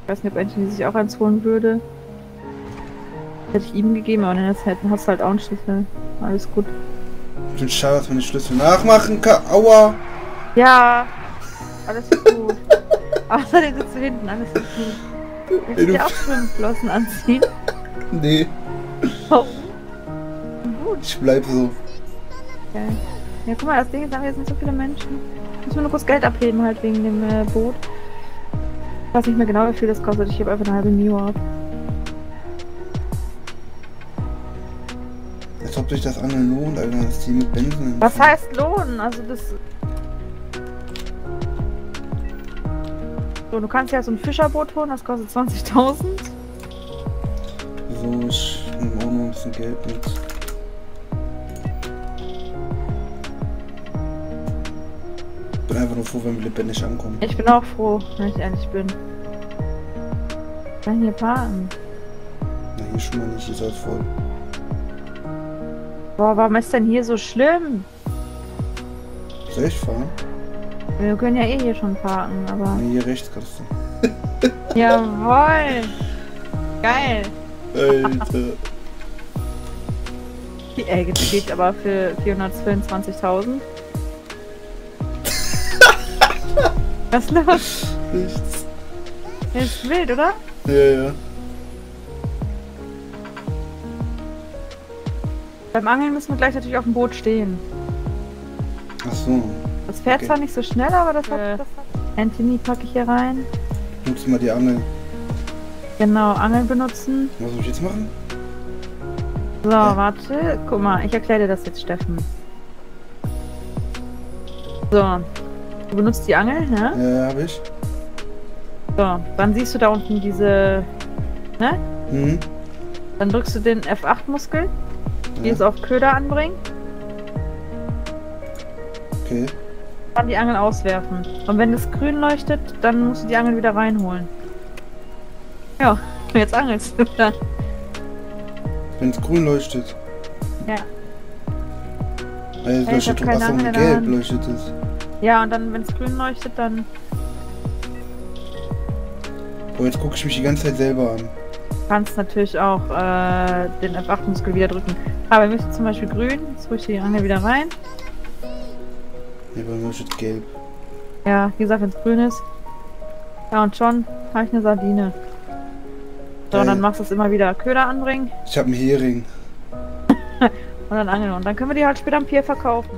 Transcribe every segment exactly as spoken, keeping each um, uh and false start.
Ich weiß nicht, ob Anthony sich auch eins holen würde. Hätte ich ihm gegeben, aber dann hast du halt auch einen Schlüssel. Alles gut. Ich bin schade, dass man den Schlüssel nachmachen kann. Aua! Ja! Alles ist gut. Außerdem sitzt du hinten, alles ist gut. Willst du dir auch Schwimmflossen anziehen? Nee. Warum? Gut. Ich bleib so. Okay. Ja, guck mal, das Ding ist, da sind so viele Menschen. Ich muss mir nur kurz Geld abheben, halt wegen dem äh, Boot. Ich weiß nicht mehr genau, wie viel das kostet. Ich hebe einfach eine halbe Mio ab. Als ob sich das Angeln lohnt, Alter, dass die mit Benzin... Was heißt lohnen? Also das... So, du kannst ja so ein Fischerboot holen, das kostet zwanzigtausend. So, ich nehme auch noch ein bisschen Geld mit. Ich bin einfach nur froh, wenn wir lebendig ankommen. Ich bin auch froh, wenn ich ehrlich bin. Ich kann hier parken. Na, hier schon mal nicht, hier ist alles voll. Boah, warum ist denn hier so schlimm? Soll ich fahren? Wir können ja eh hier schon parken, aber... Nee, hier rechts kannst du. Jawoll! Geil! Alter. Ey, jetzt geht aber für vierhundertvierundzwanzigtausend. Was ist los? Nichts. Das ist wild, oder? Ja, ja. Beim Angeln müssen wir gleich natürlich auf dem Boot stehen. Ach so. Das fährt Okay. zwar nicht so schnell, aber das hat... Das hat Anthony packe ich hier rein. Nutz mal die Angel. Genau, Angeln benutzen. Was soll ich jetzt machen? So, Ja. warte. Guck mal, ich erkläre dir das jetzt, Steffen. So. Du benutzt die Angel, ne? Ja, hab ich. So, dann siehst du da unten diese... Ne? Mhm. Dann drückst du den F acht Muskel. Die Ja. ist auf Köder anbringen. Okay. Dann die Angel auswerfen. Und wenn das grün leuchtet, dann musst du die Angel wieder reinholen. Ja, jetzt angelst du dann. Wenn es grün leuchtet. Ja. Also Ja, ich hab leuchtet doch, keine achso, Angel in der gelb Hand. leuchtet es. Ja, und dann, wenn es grün leuchtet, dann Oh, jetzt gucke ich mich die ganze Zeit selber an. kannst du natürlich auch äh, den F acht Muskel wieder drücken. Aber wir müssen zum Beispiel grün, jetzt rück ich die Angel wieder rein. Ja, bei mir leuchtet gelb. Ja, wie gesagt, wenn es grün ist. Ja, und schon habe ich eine Sardine. So, Geil. und dann machst du es immer wieder Köder anbringen Ich habe einen Hering. und dann angeln. Und dann können wir die halt später am Pier verkaufen.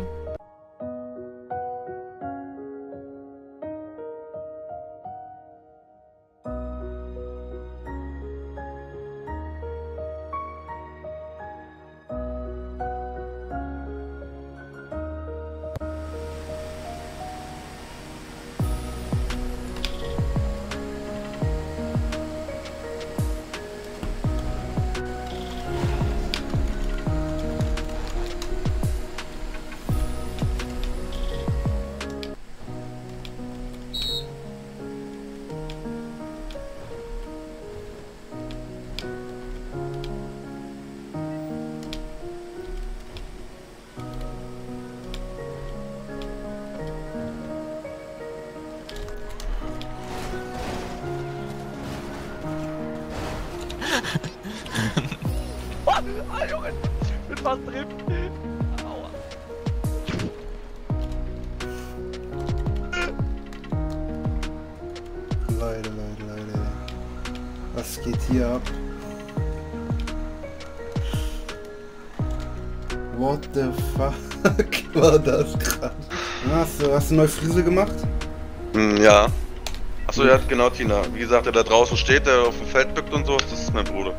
Ah, Junge, ich bin fast drin. Aua. Leute, Leute, Leute. Was geht hier ab? What the fuck war das gerade? Hast du, hast du neue Frise gemacht? Hm, ja. Achso, ja, genau, Tina. Wie gesagt, der da draußen steht, der auf dem Feld bückt und so, das ist mein Bruder.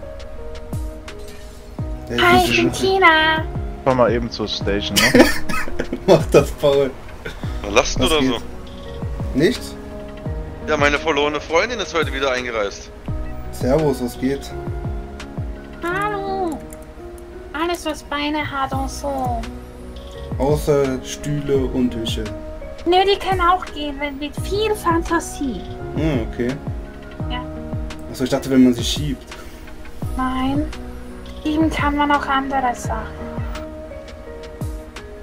Ja, Hi, ich bin Tina. Fahr mal eben zur Station, ne? Mach das, Paul. Last Was oder geht? so? Nichts? Ja, meine verlorene Freundin ist heute wieder eingereist. Servus, was geht? Hallo. Alles, was Beine hat und so. Außer Stühle und Tische. Nö, die können auch gehen, wenn mit viel Fantasie. Hm, okay. Ja. Achso, ich dachte, wenn man sie schiebt. Nein. Lieben kann man auch andere Sachen.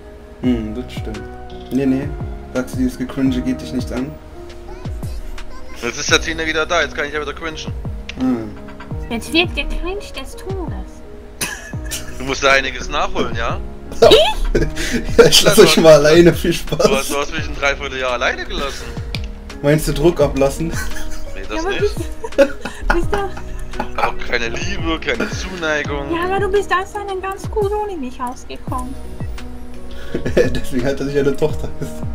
Hm, das stimmt. Nee, nee. Sagst du, dieses Gecringe geht dich nicht an? Jetzt ist der Tina wieder da, jetzt kann ich ja wieder cringen. Hm. Jetzt wird der Cringe des Todes. Du musst da einiges nachholen, ja? Ja, ich lass euch mal alleine, viel Spaß. Du hast, du hast mich ein Dreivierteljahr alleine gelassen. Meinst du Druck ablassen? Nee, das Ja, aber nicht. Du bist doch... Aber keine Liebe, keine Zuneigung. Ja, aber du bist aus dann ganz gut ohne mich ausgekommen. Deswegen hat er sich eine Tochter.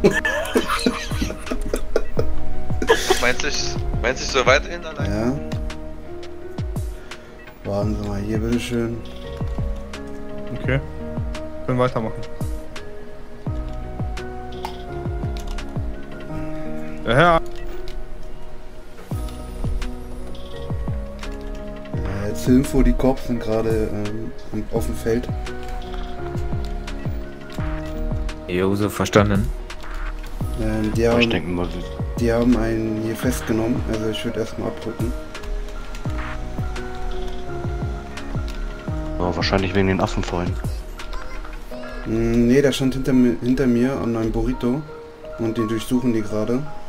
Meinst du, ich, meinst du, ich soll weiterhin alleine? Ja. Warten Sie mal hier, bitteschön. Okay. Können weitermachen. Der Herr. Äh, zur Info, die Cops sind gerade ähm, auf dem Feld. Jo, so verstanden. Ähm, die, Aber ich haben, denke mal, die haben einen hier festgenommen, also ich würde erstmal abrücken. oh, wahrscheinlich wegen den Affen vorhin. Mm, nee, der stand hinter mir, hinter mir an einem Burrito und den durchsuchen die gerade.